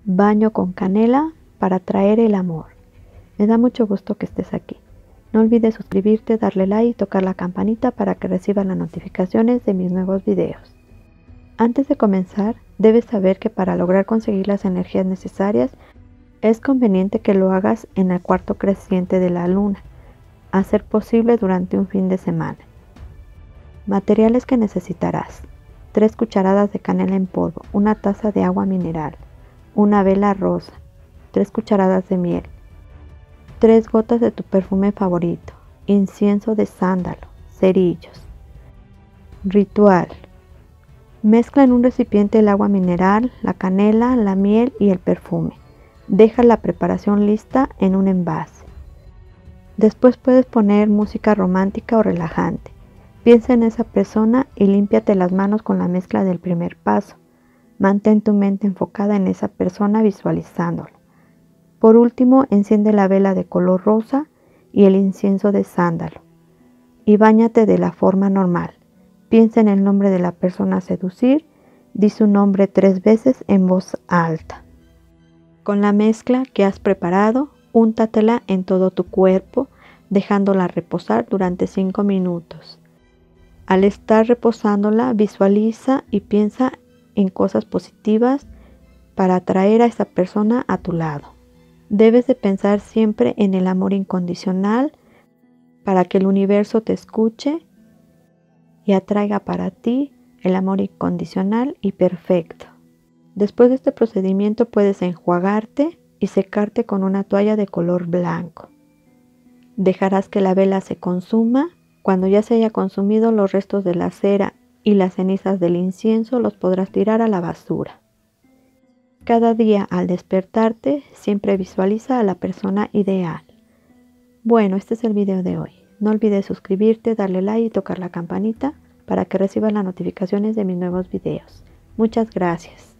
Baño con canela para atraer el amor. Me da mucho gusto que estés aquí. No olvides suscribirte, darle like y tocar la campanita para que recibas las notificaciones de mis nuevos videos. Antes de comenzar, debes saber que para lograr conseguir las energías necesarias, es conveniente que lo hagas en el cuarto creciente de la luna, a ser posible durante un fin de semana. Materiales que necesitarás: 3 cucharadas de canela en polvo, una taza de agua mineral, una vela rosa, 3 cucharadas de miel, 3 gotas de tu perfume favorito, incienso de sándalo, cerillos. Ritual: mezcla en un recipiente el agua mineral, la canela, la miel y el perfume. Deja la preparación lista en un envase. Después puedes poner música romántica o relajante. Piensa en esa persona y límpiate las manos con la mezcla del primer paso. Mantén tu mente enfocada en esa persona visualizándolo. Por último, enciende la vela de color rosa y el incienso de sándalo. Y báñate de la forma normal. Piensa en el nombre de la persona a seducir. Di su nombre 3 veces en voz alta. Con la mezcla que has preparado, úntatela en todo tu cuerpo, dejándola reposar durante 5 minutos. Al estar reposándola, visualiza y piensa en cosas positivas para atraer a esa persona a tu lado. Debes de pensar siempre en el amor incondicional para que el universo te escuche y atraiga para ti el amor incondicional y perfecto. Después de este procedimiento puedes enjuagarte y secarte con una toalla de color blanco. Dejarás que la vela se consuma. Cuando ya se haya consumido, los restos de la cera y las cenizas del incienso los podrás tirar a la basura. Cada día al despertarte, siempre visualiza a la persona ideal. Bueno, este es el video de hoy. No olvides suscribirte, darle like y tocar la campanita para que recibas las notificaciones de mis nuevos videos. Muchas gracias.